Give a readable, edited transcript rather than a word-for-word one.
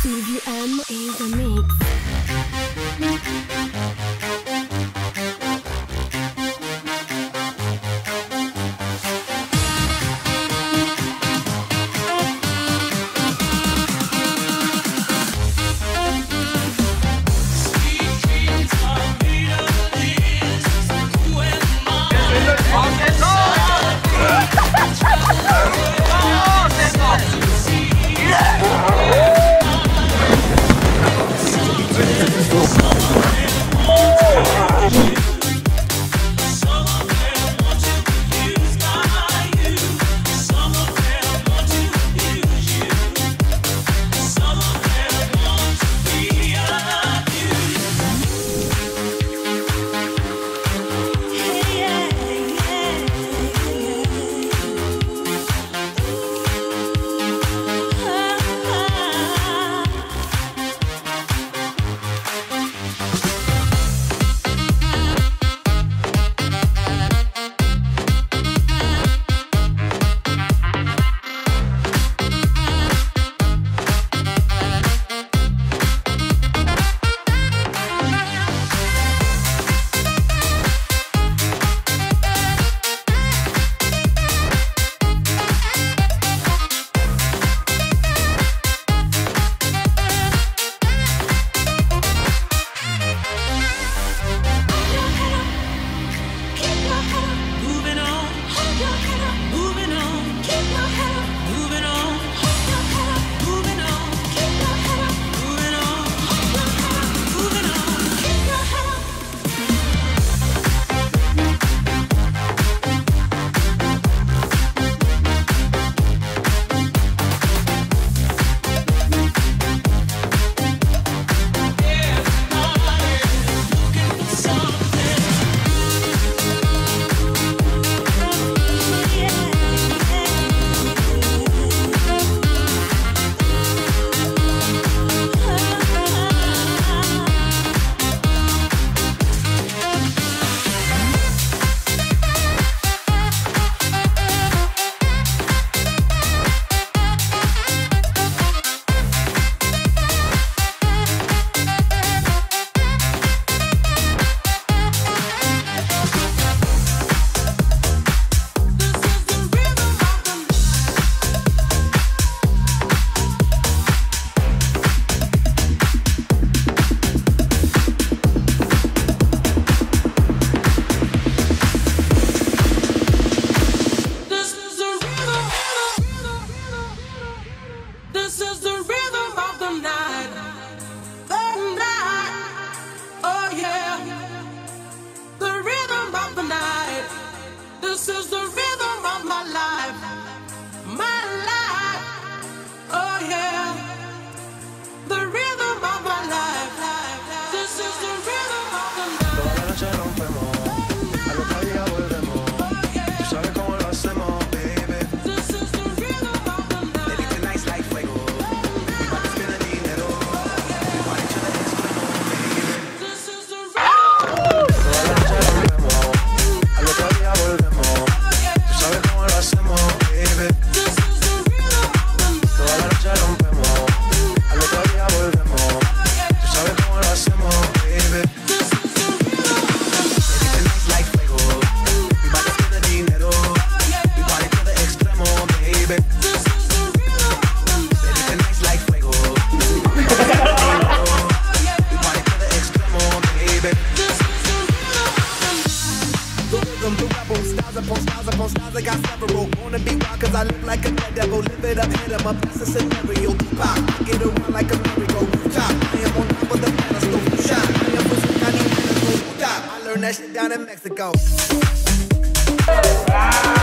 BVM in the mix. I got several. Wanna be wild cause I look like a dead devil. Live it up, hit 'em up, that's a scenario. Pop, get around like a merry-go. Top, I am on top of the pedestal. Shot, I am for some kind of I learned that shit down in Mexico.